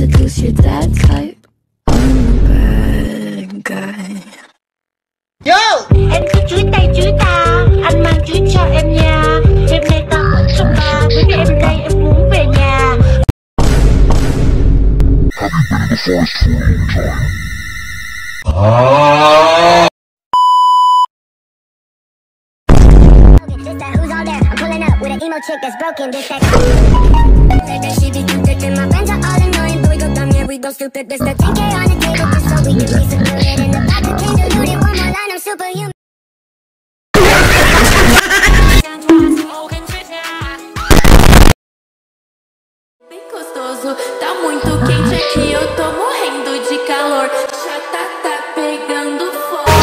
seduce your dad type. I'm a bad guy. Yo! Em cứ chuối tay chuối ta, anh mang chuối cho em nha. Đêm nay ta muốn spa, bởi vì em đây em muốn về nhà. Have you been in the forest for a long time? This that who's all there? I'm pulling up with an emo chick that's broken. This that she be too thick and my friends are all annoying. But we go dumb, yeah, we go stupid. This the 10K on the table just so we can be secluded. In the back of can't dilute it. One more line, I'm superhuman. Bem gostoso, tá muito quente aqui, eu tô morrendo de calor. Já tá pegando fogo.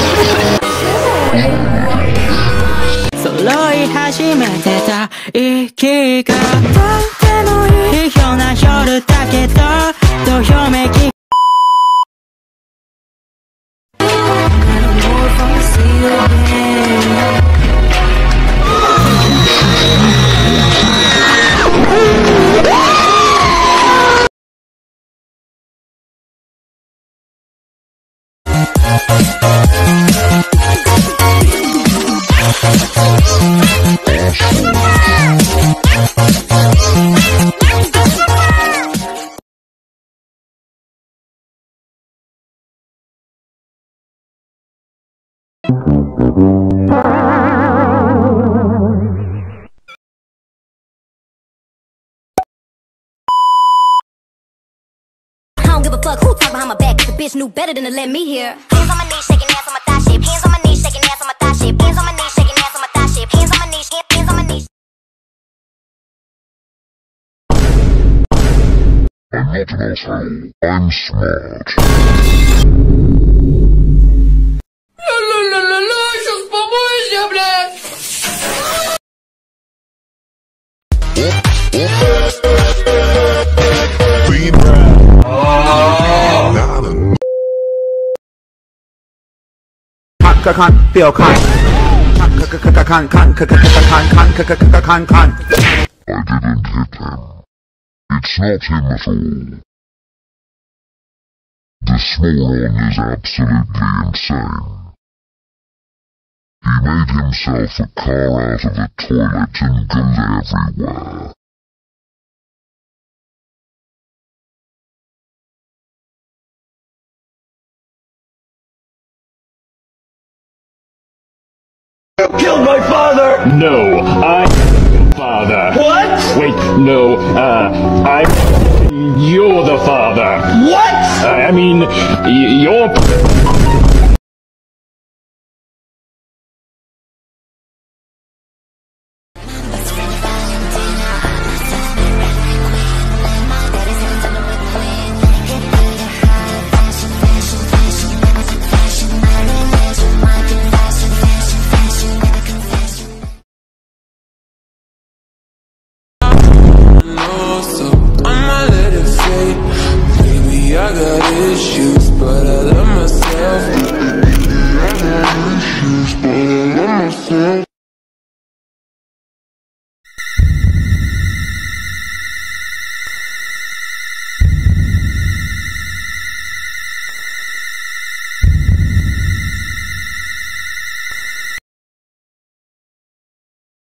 Soloi hashimete iki gaとてもいいような夜だけどどよめき Fuck, who talk behind my back? Cause the bitch knew better than to let me hear. Hands on my knees, shaking ass on my thigh shape. Hands on my knees, shaking ass on my thigh shape. Hands on my knees, shaking ass on my thigh shape. Hands on my knees, hands on my knees. I'm not an asshole. I'm smart. Сейчас побойся, блядь! Feel con. I didn't hit him. It's not him at all. This moron is absolutely insane. He made himself a car out of a toilet and goes everywhere. Killed my father! No, I'm father. What? Wait, no, you're the father. What? I mean, you're... I got issues, but I love myself.